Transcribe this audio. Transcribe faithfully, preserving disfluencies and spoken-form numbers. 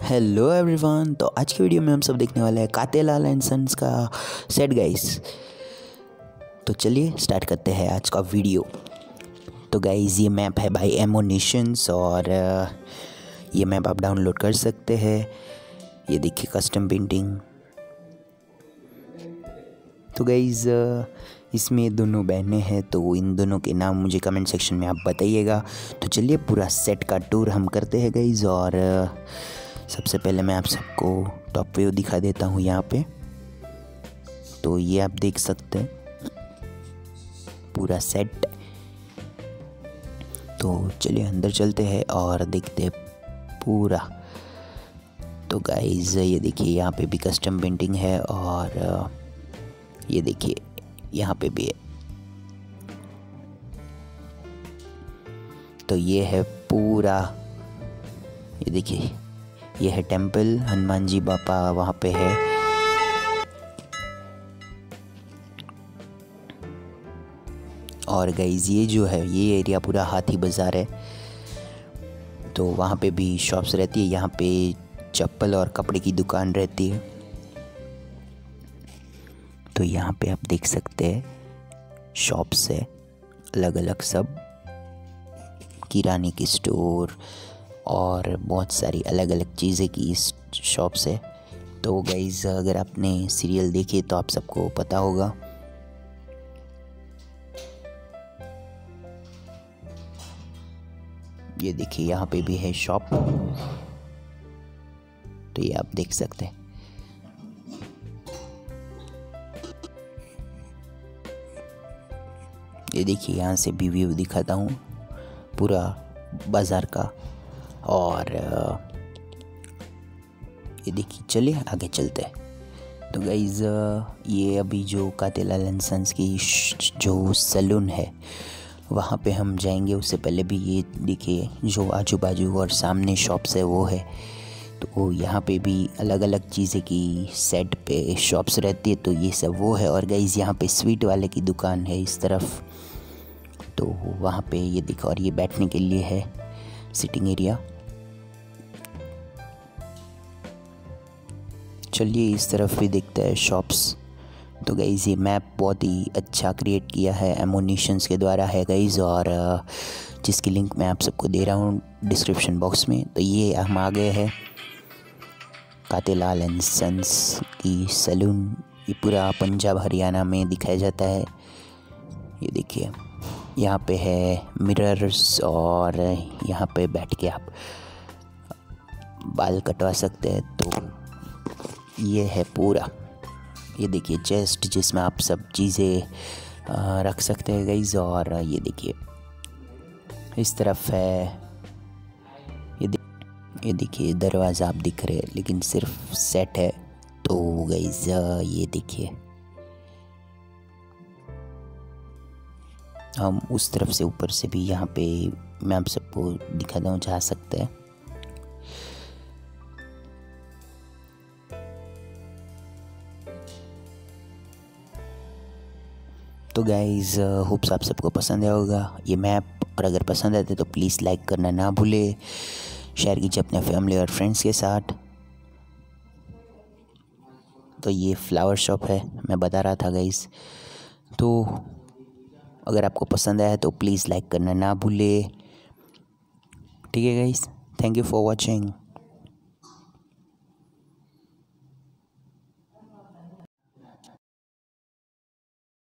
Hello everyone. तो आज की वीडियो में हम सब देखने वाले हैं कातेलाल एंड सन्स का सेट गाइस। तो चलिए स्टार्ट करते हैं आज का वीडियो। तो गाइस ये मैप है भाई एमोनेशंस और ये मैप आप डाउनलोड कर सकते हैं। ये देखिए कस्टम पेंटिंग। तो गाइस इसमें दोनों बहनें हैं, तो इन दोनों के नाम मुझे कमेंट सेक्शन में आप बताइएगा। तो चलिए पूरा सेट का टूर हम करते हैं गाइस। और सबसे पहले मैं आप सबको टॉप व्यू दिखा देता हूँ यहाँ पे। तो ये आप देख सकते हैं पूरा सेट। तो चलिए अंदर चलते हैं और देखते हैं पूरा। तो गाइस ये देखिए यहाँ पे भी कस्टम पेंटिंग है और ये देखिए यहाँ पे भी है। तो ये है पूरा, ये देखिए ये है टेम्पल, हनुमान जी बापा वहाँ पे है। और गाइस ये जो है ये एरिया पूरा हाथी बाज़ार है। तो वहाँ पे भी शॉप्स रहती है। यहाँ पे चप्पल और कपड़े की दुकान रहती है। तो यहाँ पे आप देख सकते हैं शॉप्स है अलग अलग, सब किराने की स्टोर और बहुत सारी अलग अलग चीज़ें की शॉप्स है। तो गाइस अगर आपने सीरियल देखे तो आप सबको पता होगा। ये देखिए यहाँ पे भी है शॉप। तो ये आप देख सकते हैं। ये देखिए यहाँ से भी व्यू दिखाता हूँ पूरा बाज़ार का। और ये देखिए चलिए आगे चलते हैं। तो गाइस ये अभी जो कातेलाल एंड सन्स की जो सैलून है वहाँ पे हम जाएंगे। उससे पहले भी ये देखिए जो आजू बाजू और सामने शॉप्स है वो है। तो यहाँ पे भी अलग अलग चीज़ें की सेट पे शॉप्स रहती है। तो ये सब वो है। और गाइस यहाँ पे स्वीट वाले की दुकान है इस तरफ। तो वहाँ पे ये देखो, और ये बैठने के लिए है सिटिंग एरिया। चलिए इस तरफ भी देखते हैं शॉप्स। तो गाइस ये मैप बहुत ही अच्छा क्रिएट किया है एमोनेशंस के द्वारा है गाइस, और जिसकी लिंक मैं आप सबको दे रहा हूँ डिस्क्रिप्शन बॉक्स में। तो ये हम आ गए हैं कातेलाल एंड सन्स की सैलून। ये पूरा पंजाब हरियाणा में दिखाया जाता है। ये देखिए यहाँ पे है मिरर्स और यहाँ पे बैठ के आप बाल कटवा सकते हैं। तो ये है पूरा, ये देखिए चेस्ट जिसमें आप सब चीज़ें रख सकते हैं गाइस। और ये देखिए इस तरफ है, ये दे, ये देखिए दरवाज़ा आप दिख रहे हैं लेकिन सिर्फ सेट है। तो गाइस ये देखिए हम उस तरफ से ऊपर से भी यहाँ पे मैं आप सबको दिखाता हूँ जा सकते हैं। तो गाइज़ होप्स आप सबको पसंद आया होगा ये मैप। और अगर पसंद आते तो प्लीज़ लाइक करना ना भूले, शेयर कीजिए अपने फैमिली और फ्रेंड्स के साथ। तो ये फ्लावर शॉप है मैं बता रहा था गाइज़। तो अगर आपको पसंद आया तो प्लीज़ लाइक करना ना भूले। ठीक है guys, thank you for watching.